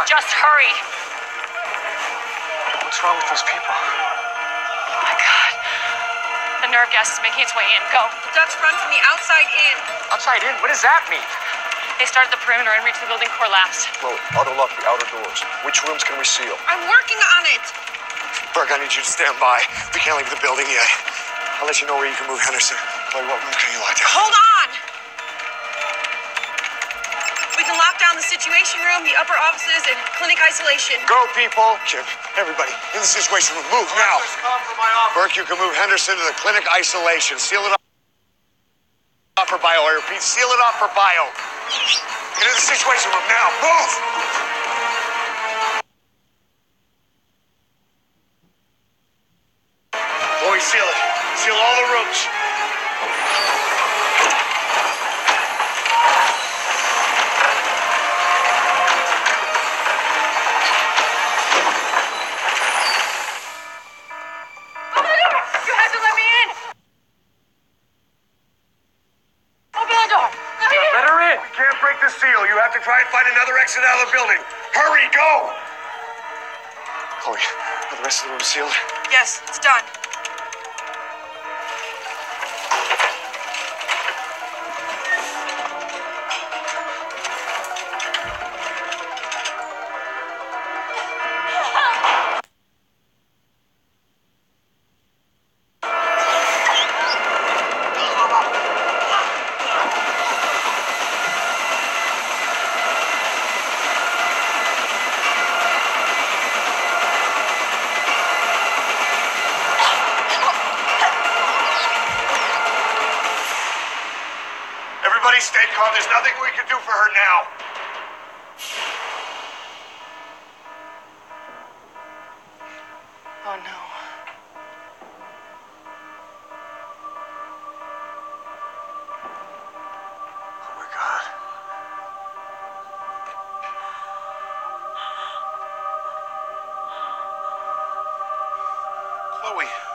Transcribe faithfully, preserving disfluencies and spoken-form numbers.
Just hurry. What's wrong with those people? Oh my God. The nerve gas is making its way in. Go. The ducks run from the outside in. Outside in? What does that mean? They started the perimeter and reached the building core last. Chloe, auto-lock the outer doors. Which rooms can we seal? I'm working on it. Burke, I need you to stand by. We can't leave the building yet. I'll let you know where you can move Henderson. Chloe, what rooms can you lock down? Hold on. We can lock down the situation room, the upper offices, and clinic isolation. Go, people. Jim, everybody, in the situation room. Move now. Burke, you can move Henderson to the clinic isolation. Seal it up for bio. I repeat, seal it up for bio. Get in the situation room now. Move! Chloe, seal it. Seal all the rooms. Seal. You have to try and find another exit out of the building. Hurry, go! Chloe, are the rest of the room sealed? Yes, it's done. Everybody stay calm. There's nothing we can do for her now. Oh, no. Oh, my God. Chloe.